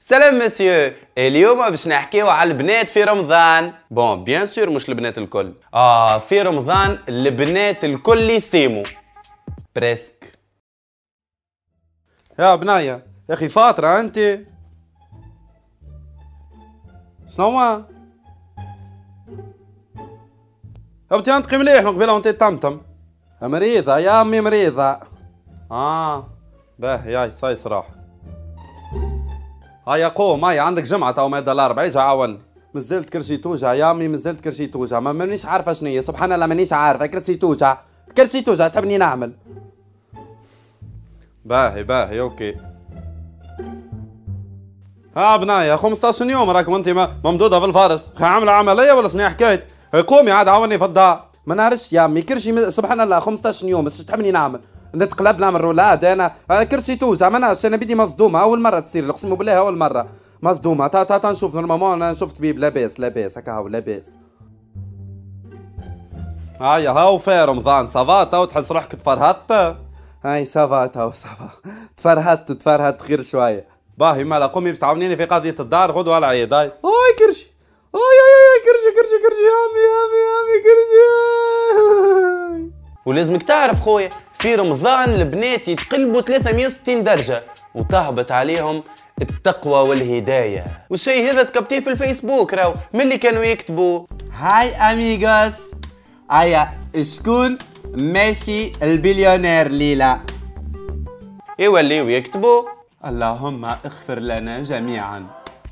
سلام مسيو، اليوم باش نحكيو على البنات في رمضان. بون بيان سور مش البنات الكل. في رمضان البنات الكل يصيموا بريسك. يا بناية يا اخي فاطرة انت شنو هو؟ هبتي انطقي مليح من قبيله وانت تمتم. مريضة يا امي مريضة. باهي ياي صاي صراحة. هيا قوم هيا عندك جمعة تو مادة الأربعاء اجا عاوني. مازلت كرشي توجع يا امي مازلت كرشي توجع ما مانيش عارفة شنو هي سبحان الله مانيش عارفة كرشي توجع كرشي توجع تحبني نعمل؟ باهي اوكي. بناية 15 يوم راكم انت ممدودة في الفارس، عاملة عملية ولا شنو حكايتك؟ قومي عاد عاوني في الدار. ما نعرفش يا امي كرشي سبحان الله 15 يوم اش تحبني نعمل؟ نتقلب نعمل رولاد انا كرشي توجع ما نعرفش انا بدي مصدومة أول مرة تصير اقسم بالله أول مرة مصدومة. تا نشوف نورمالمون انا شفت طبيب لاباس هكا هاو لاباس. هيا هاو في رمضان صافا تو تحس روحك تفرهدت؟ هاي صافا تو صافا تفرهدت خير شوية. باهي مالا قومي باش تعاونيني في قضية الدار غدوة على العيد. هاي كرشي كرشي يا امي كرشي. ولازمك تعرف خويا في رمضان البنات يتقلبوا 360 درجة وتهبط عليهم التقوى والهداية، والشيء هذا تكبتيه في الفيسبوك راو من اللي كانوا يكتبوا هاي اميغوس ايا شكون ماشي البليونير ليلى يوليو يكتبوا اللهم اغفر لنا جميعا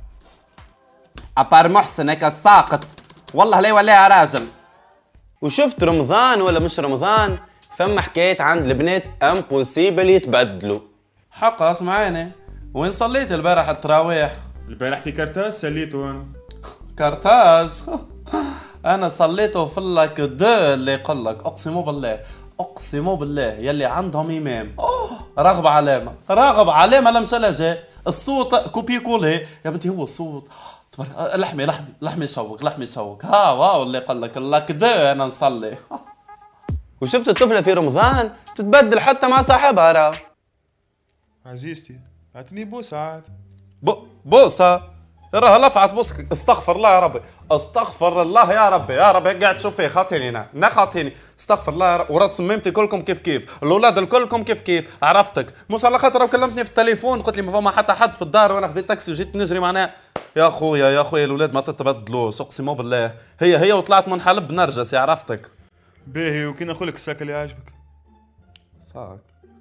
ابار محسن هكا الساقط والله لا يوليها راجل. وشفت رمضان ولا مش رمضان فما حكايات عند البنات امبوسيبل يتبدلوا. حق اسمعيني وين صليت البارح التراويح؟ البارح في كرتاج سليته انا. كرتاج انا صليته في لك دو اللي يقول لك اقسم بالله يلي عندهم امام راغب علامه لا مشى لا جاء الصوت كوبي كولي يا بنتي هو الصوت لحمي يشوق ها واو اللي يقول لك دو انا نصلي. وشفت الطفله في رمضان تتبدل حتى مع صاحبها راه. عزيزتي اعطيني بوسه عاد. بوسه راها لفعت بوسك. استغفر الله يا ربي قاعد تشوف فيه خاطيني خاطيني استغفر الله يا رب. وراس ميمتي كلكم كيف الاولاد الكلكم كيف عرفتك مش على خاطر كلمتني في التليفون قلت لي ما فما حتى حد في الدار وانا خديت تاكسي وجيت نجري معناها. يا خويا الاولاد ما تتبدلوش اقسم بالله هي وطلعت منحلب نرجس يا عرفتك. باهي وكي نقول لك الساك اللي عاجبك صاك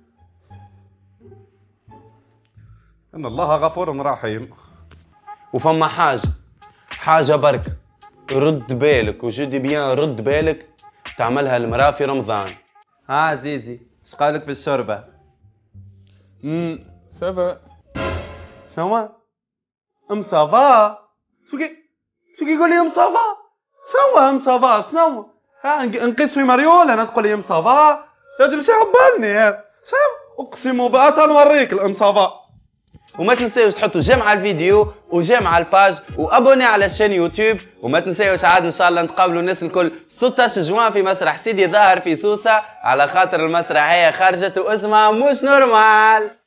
ان الله غفور رحيم. وفما حاجة برك رد بالك وجدي بيان رد بالك تعملها المرأة في رمضان. زيزي اش قالك في الشوربة؟ سافا. شنو ام صافا؟ شو يقول لي ام صافا؟ شنو ام صافا شنو؟ نقيس في مريول انا تقول لي ام صافا يا دي مشي عبالني شنو اقسم بالله نوريك الام صافا. وما تنساوش تحطوا جيم على الفيديو وجيم على الباج وابوني على الشان يوتيوب. وما تنساوش عاد ان شاء الله نتقابلوا الناس الكل 16 جوان في مسرح سيدي ظاهر في سوسة على خاطر المسرحية خرجت واسمها مش نورمال.